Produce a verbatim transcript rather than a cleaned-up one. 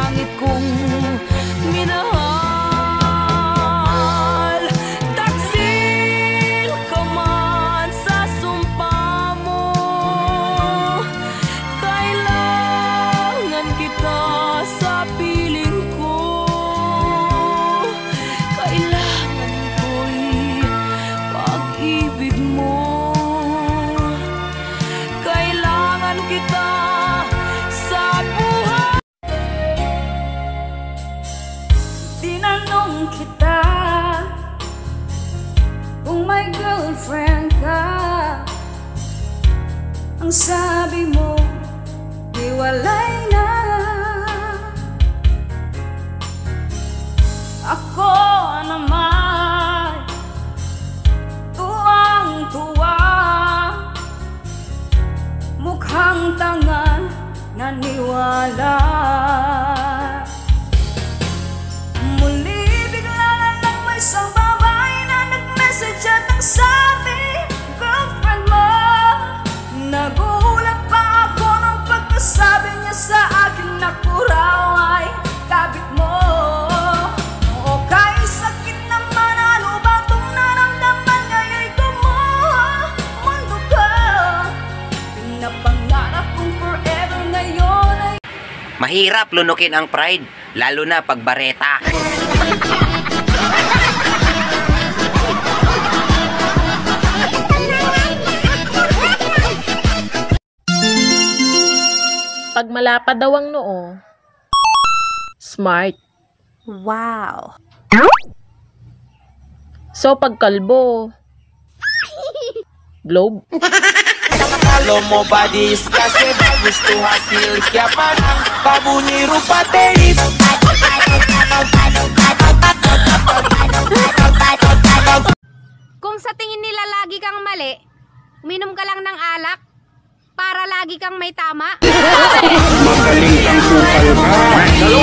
langit kong minahal. Taksil ka man sa sumpa mo, kailangan kita sa piling ko. Kailangan ko'y pag-ibig mo. Kailangan kita sa buhay. Tinanong kita kung may girlfriend ka. Ang sabi mo, hiwalay na. Ako naman tuwang-tuwa, mukhang tanga naniwala. Muli bigla na lang may isang babae na nag-message at ang sabi, girlfriend mo. Nagulat pa ako nung pagkasabi niya sa akin na ko raw ay kabit mo. Oo, kahit sakit naman, ano ba itong naramdaman ngaya'y gumawa mundo ka. Pinapangarap kong forever ngayon ay Mahirap lunukin ang pride, lalo na pag bareta. Pag malapad daw ang noo, smart. Wow. So pag kalbo, globe. Kalau mau badis kasih bagus tuh hasil kya parang babunyi rupa terit. Kung sa tingin nila lagi kang mali, uminom ka lang ng alak para lagi kang may tama. Magaling kang kupal ka.